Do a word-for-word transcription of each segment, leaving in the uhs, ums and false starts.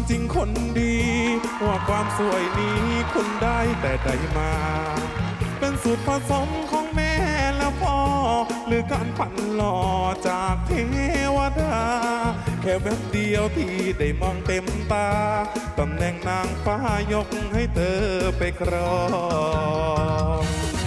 ริงๆคนดีว่าความสวยนี้คุณได้แต่ใดมาเป็นสูตรผสมของแม่และพ่อหรือการปั่นหล่อจากเทวดาแค่แวบเดียวที่ได้มองเต็มตาตำแหน่งนางฟ้ายกให้เธอไปครอง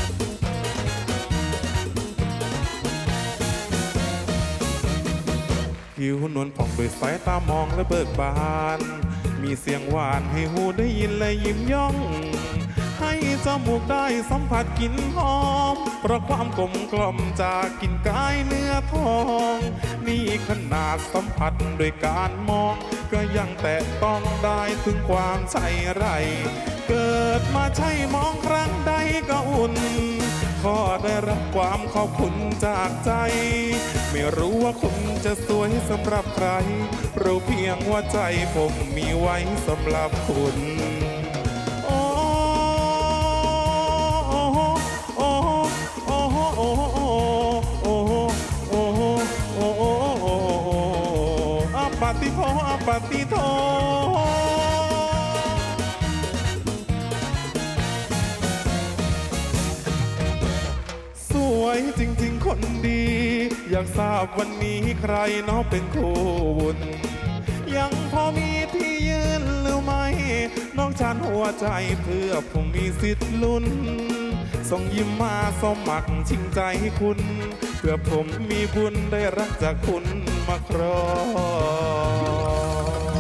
ผิวนวลผ่องด้วยสายตามองและเบิกบานมีเสียงหวานให้หูได้ยินและยิ้มย่องให้จมูกได้สัมผัสกลิ่นหอมเพราะความกลมกล่อมจากกลิ่นกายเนื้อทองนี่ขนาดสัมผัสโดยการมองก็ยังแตะต้องได้ถึงความใช่ไรเกิดมาใช่มองครั้งใดก็อุ่นขอได้รับความขอบคุณจากใจไม่รู้ว่าคุณจะสวยสำหรับใครรู้เพียงว่าใจผมมีไว้สำหรับคุณโอ้โอ้โอ้โอ้โอ้โอ้โอ้โอ้โอ้โอ้อาปาติโทอาปาติโทจริงๆคนดีอยากทราบวันนี้ใครเนาะเป็นคู่บุญยังพอมีที่ยืนหรือไม่น้องฉันหัวใจเพื่อผมมีสิทธิ์ลุ้นส่งยิ้มมาสมัครชิงใจคุณเพื่อผมมีบุญได้รักจากคุณมาครอง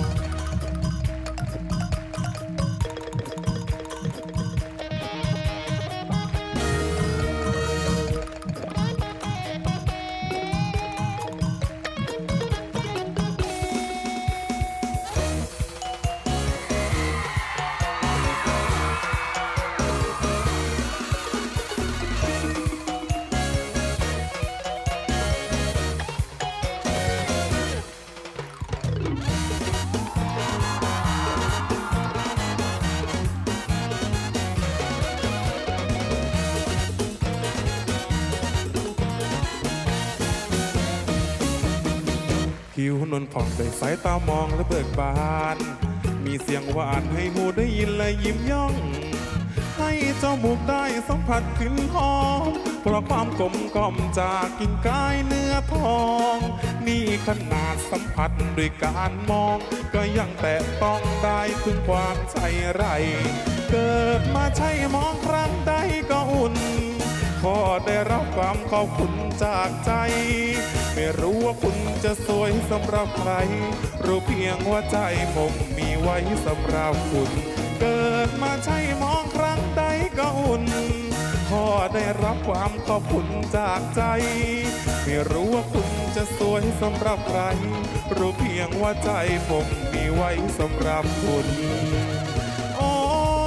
ผิวนวลผ่องด้วยสายตามองและเบิกบานมีเสียงหวานให้หูได้ยินและยิ้มย่องให้จมูกได้สัมผัสกลิ่นหอมเพราะความกลมกล่อมจากกลิ่นกายเนื้อทองนี่ขนาดสัมผัสด้วยการมองก็ยังแตะต้องได้ถึงความใช่ไรเกิดมาใช่มองครั้งใดก็อุ่นขอได้รับความขอบคุณจากใจไม่รู้ว่าคุณจะสวยสำหรับใครรู้เพียงว่าใจผมมีไว้สำหรับคุณเกิดมาใช่มองครั้งใดก็อุ่นขอได้รับความขอบคุณจากใจไม่รู้ว่าคุณจะสวยสำหรับใครรู้เพียงว่าใจผมมีไว้สำหรับคุณโอ้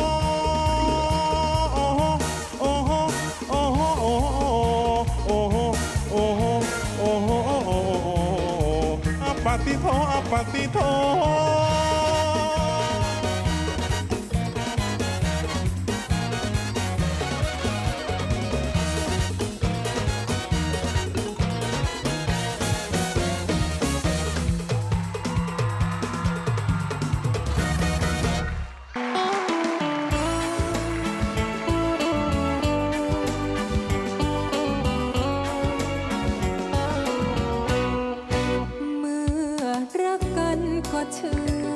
โอ้โอ้โอ้โอ้โอ้โอ้โอ้อาปาติโทอาปาติโทเมื่อรักกันก็ชื่อ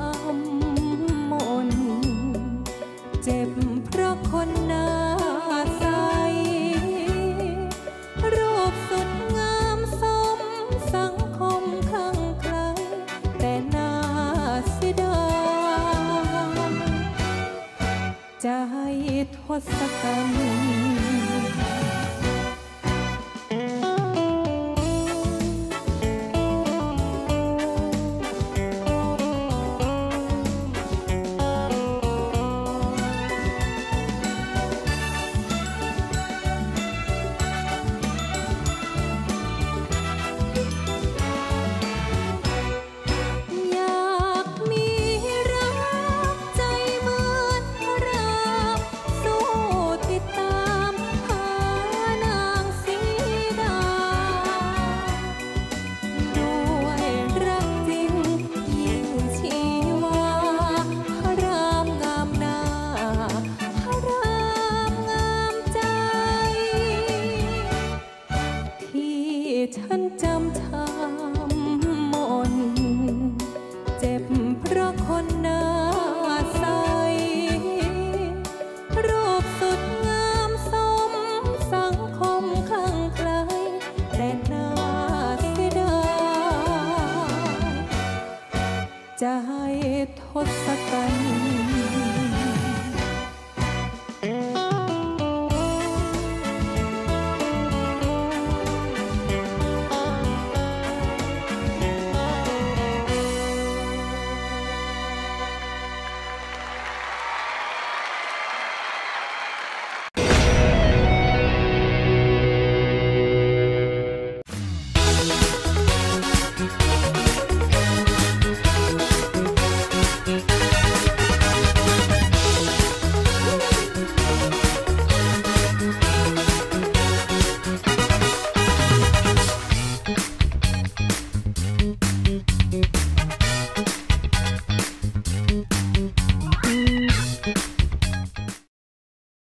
ำมนเจ็บเพราะคนหน้าใสรูปสุดงามสมสังคมข้างใครแต่น่าเสียดายใจทศกัณฐ์ฉันจำทำมนเจ็บเพราะคนหน้าใสรูปสุดงามสมสังคมข้างใครแต่น่าเสียดายใจทศกัณฐ์